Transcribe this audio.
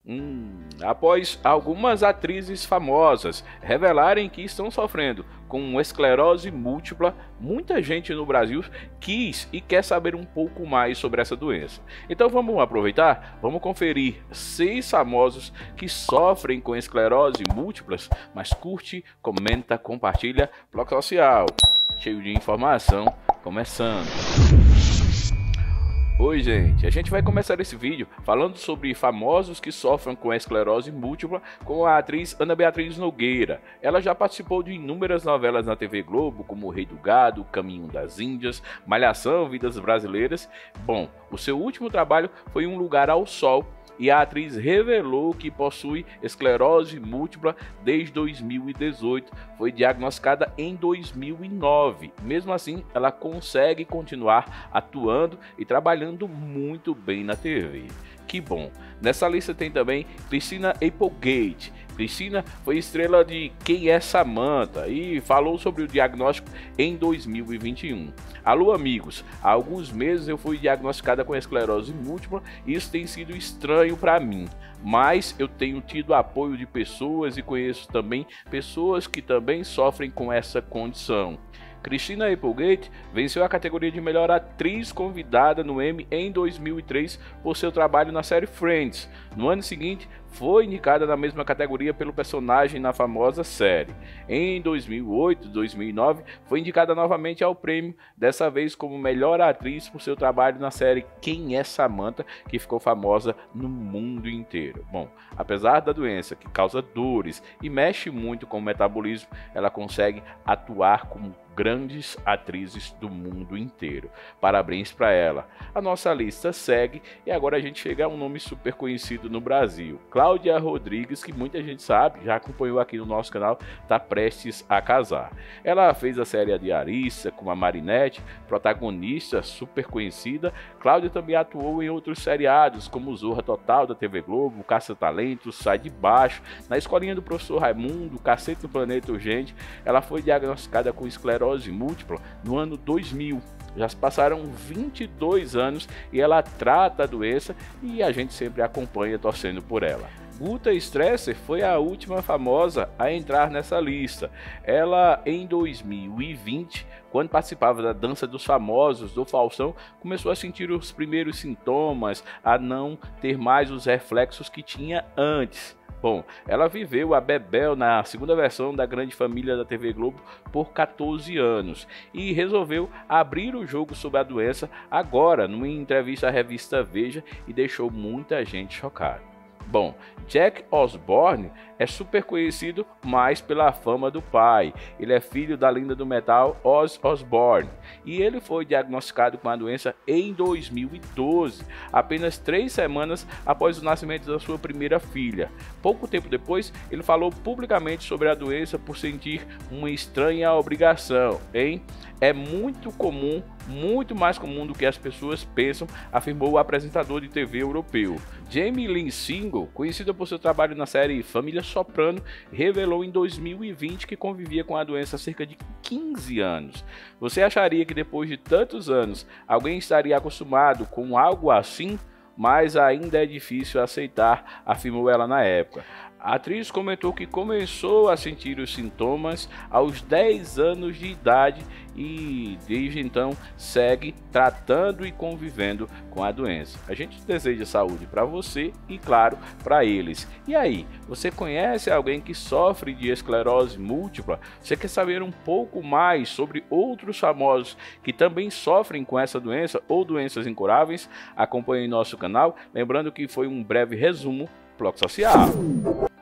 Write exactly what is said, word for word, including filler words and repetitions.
Hum, após algumas atrizes famosas revelarem que estão sofrendo com esclerose múltipla, muita gente no Brasil quis e quer saber um pouco mais sobre essa doença. Então vamos aproveitar, vamos conferir seis famosos que sofrem com esclerose múltiplas, mas curte, comenta, compartilha, bloco social, cheio de informação, começando. Oi gente, a gente vai começar esse vídeo falando sobre famosos que sofrem com esclerose múltipla com a atriz Ana Beatriz Nogueira. Ela já participou de inúmeras novelas na T V Globo, como O Rei do Gado, Caminho das Índias, Malhação, Vidas Brasileiras. Bom, o seu último trabalho foi Um Lugar ao Sol, e a atriz revelou que possui esclerose múltipla desde dois mil e dezoito, foi diagnosticada em dois mil e nove. Mesmo assim, ela consegue continuar atuando e trabalhando muito bem na T V. Que bom! Nessa lista tem também Christina Applegate. Christina foi estrela de Quem é Samantha e falou sobre o diagnóstico em dois mil e vinte e um. Alô amigos, há alguns meses eu fui diagnosticada com esclerose múltipla e isso tem sido estranho para mim, mas eu tenho tido apoio de pessoas e conheço também pessoas que também sofrem com essa condição. Christina Applegate venceu a categoria de melhor atriz convidada no Emmy em dois mil e três por seu trabalho na série Friends. No ano seguinte, foi indicada na mesma categoria pelo personagem na famosa série. Em dois mil e oito e dois mil e nove, foi indicada novamente ao prêmio, dessa vez como melhor atriz por seu trabalho na série Quem é Samantha, que ficou famosa no mundo inteiro. Bom, apesar da doença que causa dores e mexe muito com o metabolismo, ela consegue atuar como grandes atrizes do mundo inteiro. Parabéns para ela. A nossa lista segue e agora a gente chega a um nome super conhecido no Brasil. Cláudia Rodrigues, que muita gente sabe, já acompanhou aqui no nosso canal, está prestes a casar. Ela fez a série A Diarista com a Marinette, protagonista super conhecida. Cláudia também atuou em outros seriados como Zorra Total da T V Globo, Caça Talentos, Sai de Baixo, na Escolinha do Professor Raimundo, Cacete do Planeta Urgente. Ela foi diagnosticada com esclerose múltipla no ano dois mil. Já se passaram vinte e dois anos e ela trata a doença e a gente sempre acompanha torcendo por ela. Guta Stresser foi a última famosa a entrar nessa lista. Ela, em dois mil e vinte, quando participava da Dança dos Famosos do Faustão, começou a sentir os primeiros sintomas, a não ter mais os reflexos que tinha antes. Bom, ela viveu a Bebel na segunda versão da Grande Família da T V Globo por quatorze anos e resolveu abrir o jogo sobre a doença agora numa entrevista à revista Veja e deixou muita gente chocada. Bom, Jack Osbourne é super conhecido mais pela fama do pai. Ele é filho da lenda do metal Ozzy Osbourne e ele foi diagnosticado com a doença em dois mil e doze, apenas três semanas após o nascimento da sua primeira filha. Pouco tempo depois, ele falou publicamente sobre a doença por sentir uma estranha obrigação, hein? É muito comum, muito mais comum do que as pessoas pensam, afirmou o apresentador de T V europeu. Jamie Lynn Single, conhecida por seu trabalho na série Família Soprano, revelou em dois mil e vinte que convivia com a doença há cerca de quinze anos. Você acharia que depois de tantos anos alguém estaria acostumado com algo assim? Mas ainda é difícil aceitar, afirmou ela na época. A atriz comentou que começou a sentir os sintomas aos dez anos de idade e desde então segue tratando e convivendo com a doença. A gente deseja saúde para você e, claro, para eles. E aí, você conhece alguém que sofre de esclerose múltipla? Você quer saber um pouco mais sobre outros famosos que também sofrem com essa doença ou doenças incuráveis? Acompanhe nosso canal, lembrando que foi um breve resumo Bloco Social.